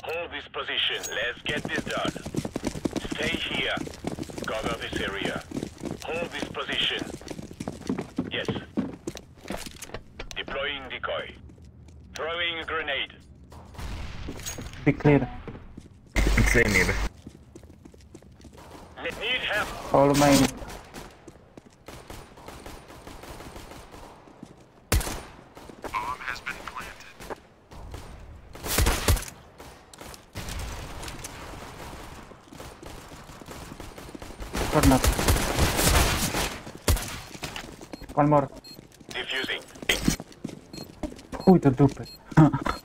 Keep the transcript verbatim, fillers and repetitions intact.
Hold this position. Let's get this done. Stay here. Cover this area. Hold this position. Yes. Deploying decoy. Throwing a grenade. Be clear. تلاقيني بس. Need help. All mine. Bomb has been planted. Corner. One more. Defusing. Chuj do dupy.